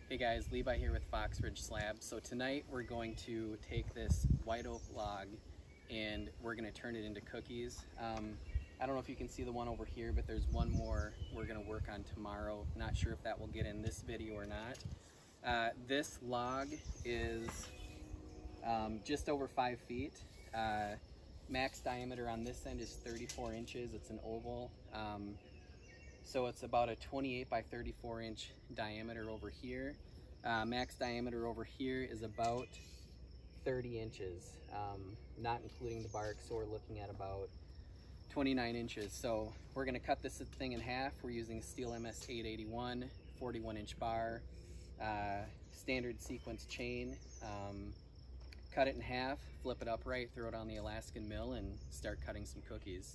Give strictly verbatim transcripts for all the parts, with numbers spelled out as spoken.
Hey guys, Levi here with Fox Ridge Slabs. So tonight we're going to take this white oak log and we're going to turn it into cookies. Um, I don't know if you can see the one over here, but there's one more we're going to work on tomorrow. Not sure if that will get in this video or not. Uh, this log is um, just over five feet. Uh, max diameter on this end is thirty-four inches. It's an oval. Um, So it's about a twenty-eight by thirty-four inch diameter over here. Uh, max diameter over here is about thirty inches, um, not including the bark, so we're looking at about twenty-nine inches. So we're gonna cut this thing in half. We're using steel M S eight eighty-one, forty-one inch bar, uh, standard sequence chain. Um, cut it in half, flip it upright, throw it on the Alaskan mill, and start cutting some cookies.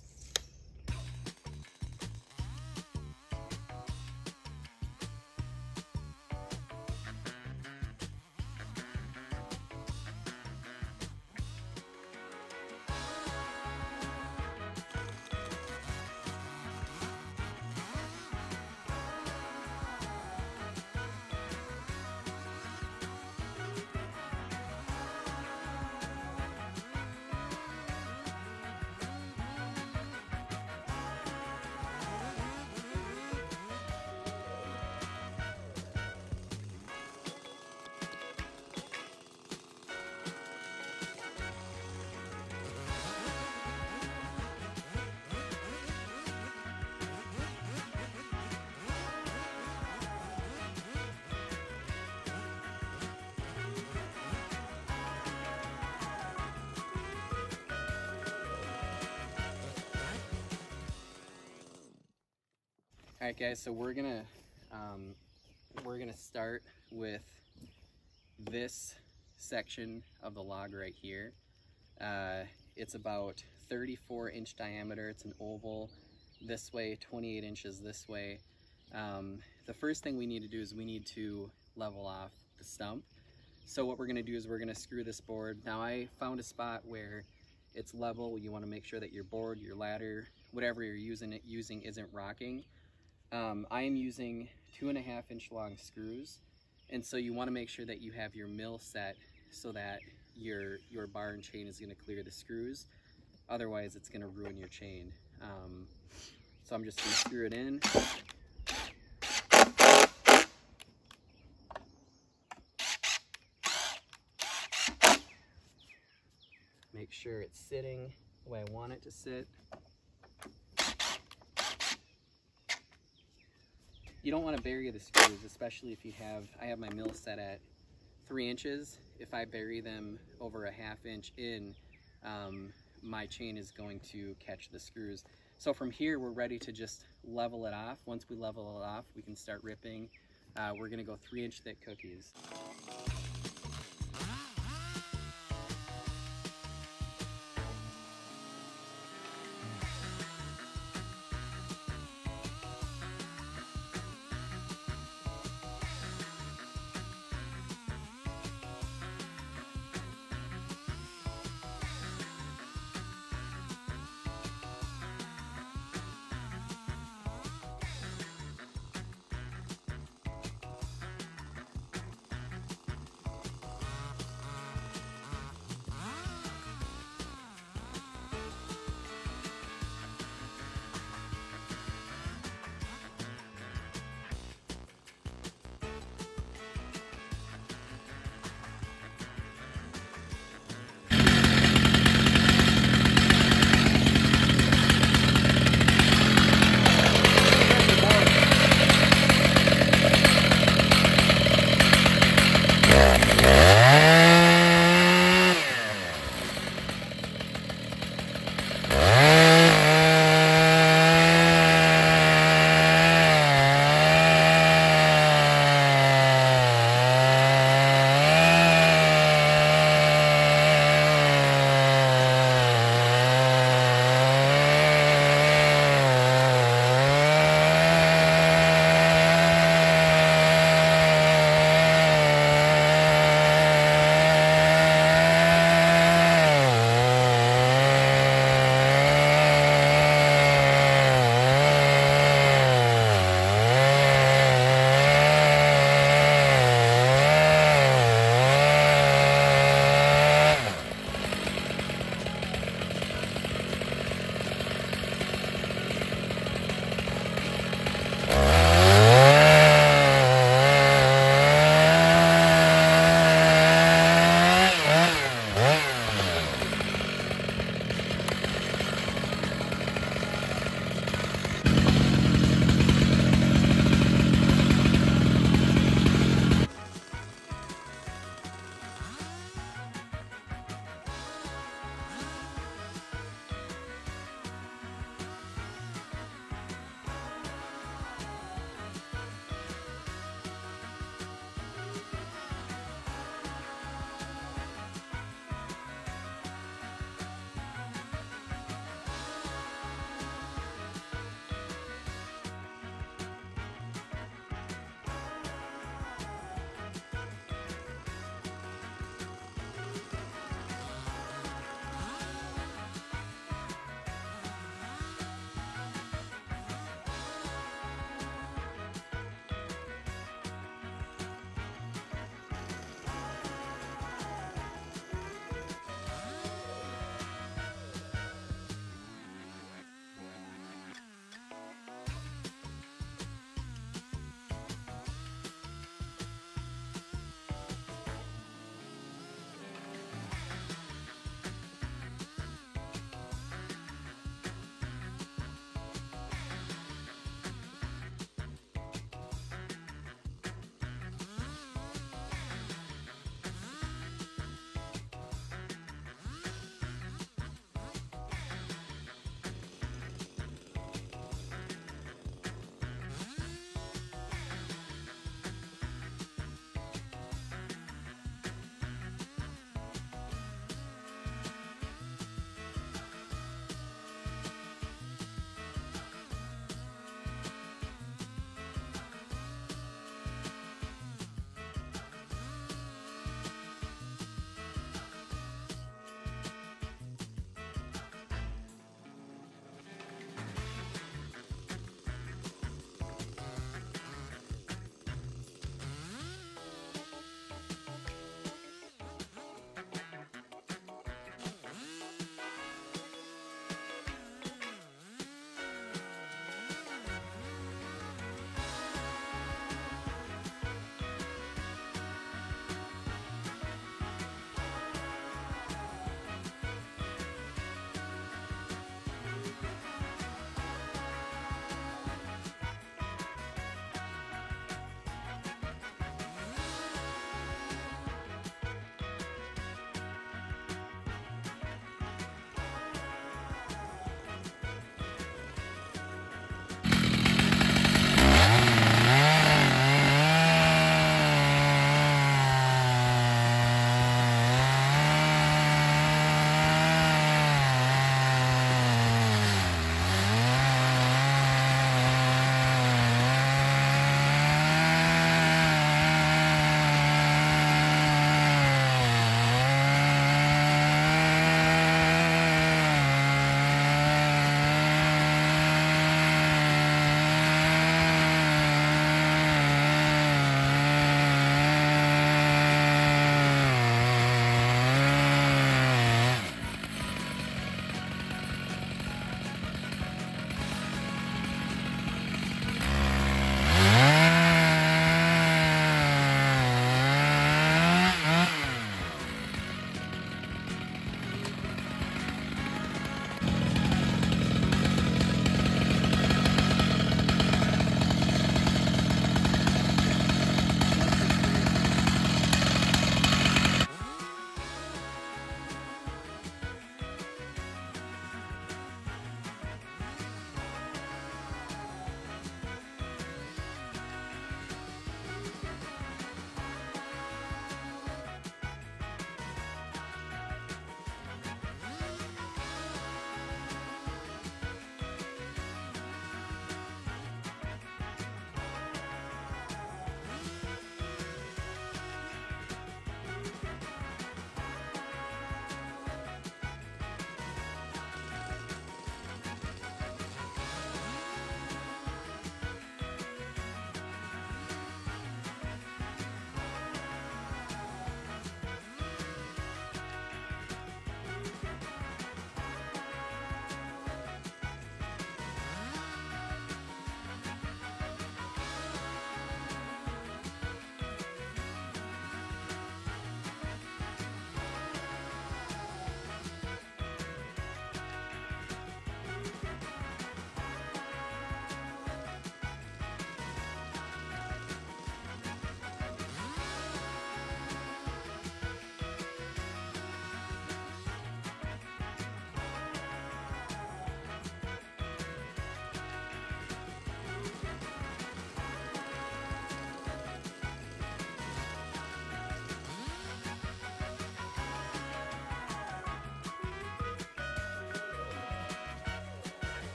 All right, guys, so we're gonna um, we're gonna start with this section of the log right here. Uh, it's about thirty-four inch diameter. It's an oval this way, twenty-eight inches this way. Um, the first thing we need to do is we need to level off the stump. So what we're gonna do is we're gonna screw this board. Now I found a spot where it's level. You wanna make sure that your board, your ladder, whatever you're using it using isn't rocking. Um, I am using two and a half inch long screws, and so you want to make sure that you have your mill set so that your your bar and chain is going to clear the screws. Otherwise, it's going to ruin your chain. Um, so I'm just going to screw it in. Make sure it's sitting the way I want it to sit. You don't want to bury the screws, especially if you have, I have my mill set at three inches. If I bury them over a half inch in, um, my chain is going to catch the screws. So from here, we're ready to just level it off. Once we level it off, we can start ripping. Uh, we're gonna go three inch thick cookies.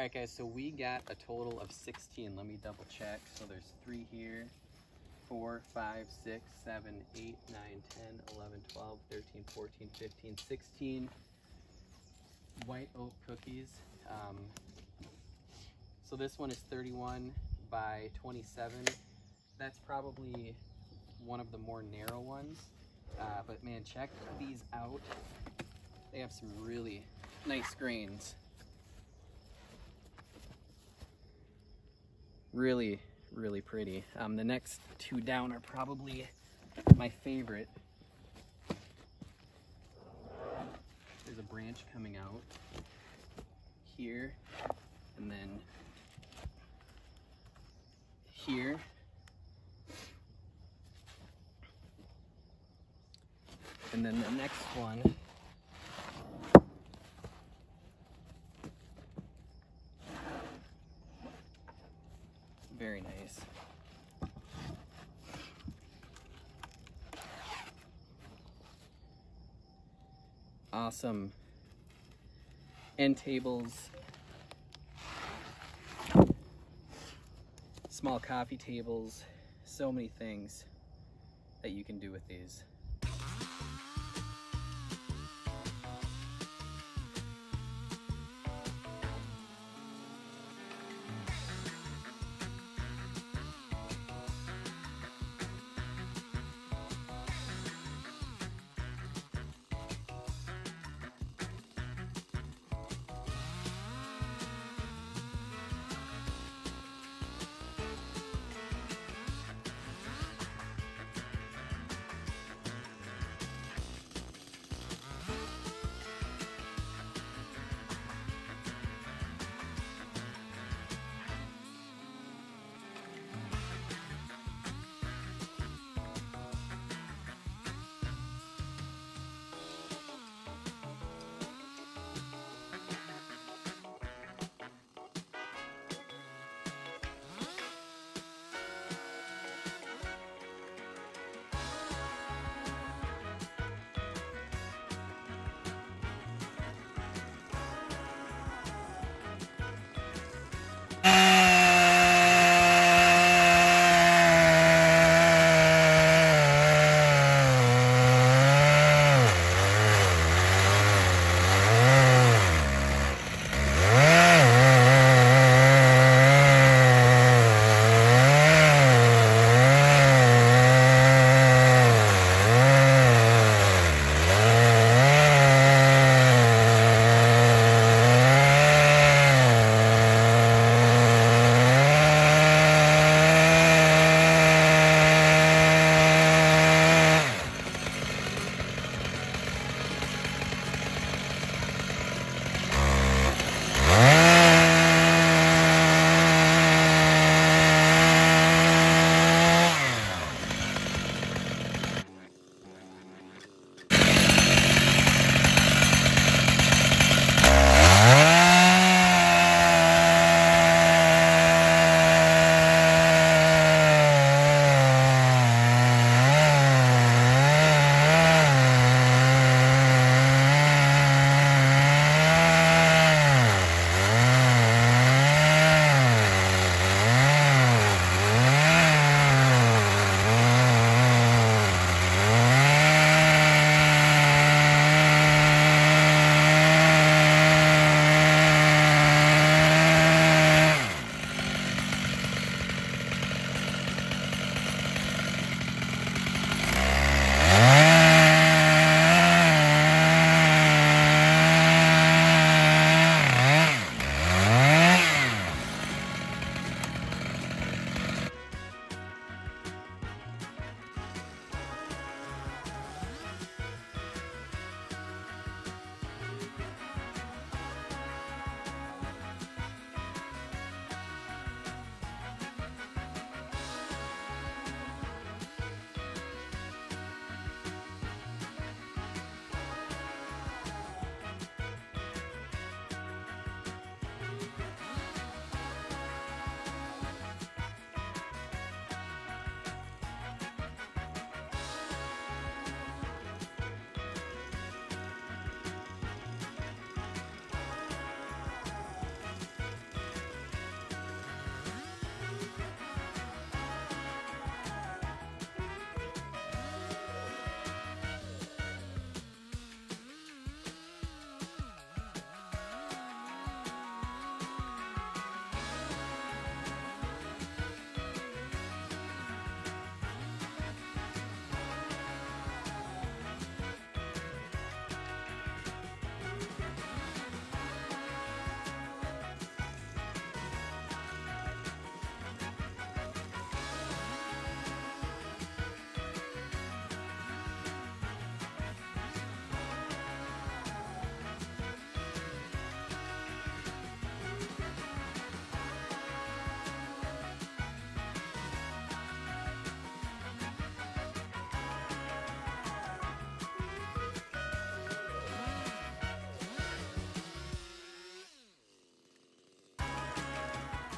right, guys, so we got a total of sixteen. Let me double check. So there's three here, four, five, six, seven, eight, nine, ten, eleven, twelve, thirteen, fourteen, fifteen, sixteen white oat cookies. Um, so this one is thirty-one by twenty-seven. That's probably one of the more narrow ones. Uh, but man, check these out. They have some really nice grains. Really, really pretty. Um, the next two down are probably my favorite. There's a branch coming out here, and then here. And then the next one very nice. Awesome end tables, small coffee tables, so many things that you can do with these.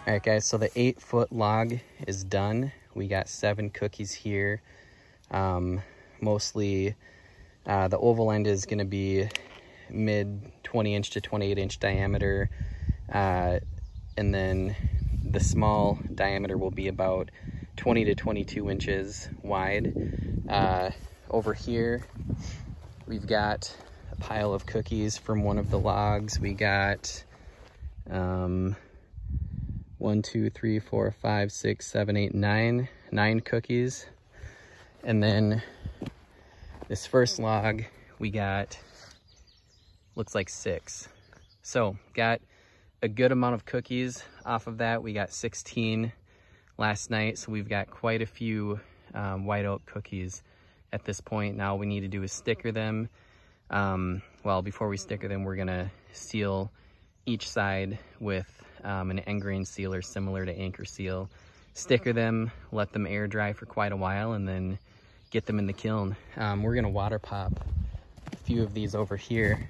All right, guys, so the eight foot log is done. We got seven cookies here. Um, mostly uh, the oval end is gonna be mid twenty inch to twenty-eight inch diameter. Uh, and then the small diameter will be about twenty to twenty-two inches wide. Uh, over here, we've got a pile of cookies from one of the logs. We got um, one, two, three, four, five, six, seven, eight, nine, nine cookies. And then this first log, we got, looks like six. So got a good amount of cookies off of that. We got sixteen last night, so we've got quite a few um, white oak cookies at this point. Now all we need to do is sticker them. Um, well, before we sticker them, we're gonna seal each side with um, an end grain sealer similar to Anchor Seal. Sticker them, let them air dry for quite a while, and then get them in the kiln. Um, we're gonna water pop a few of these over here.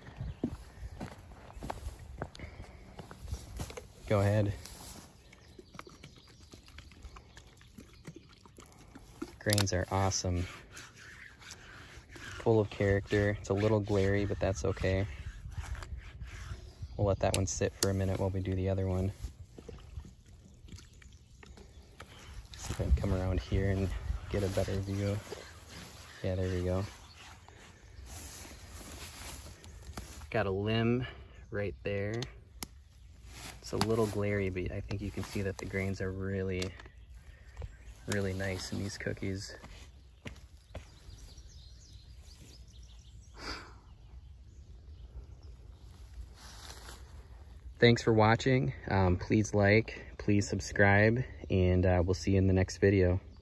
Go ahead. Grains are awesome. Full of character. It's a little glary, but that's okay. We'll let that one sit for a minute while we do the other one. See if I can come around here and get a better view. Yeah, there we go. Got a limb right there. It's a little glary, but I think you can see that the grains are really, really nice in these cookies. Thanks for watching. Um, please like, please subscribe, and uh, we'll see you in the next video.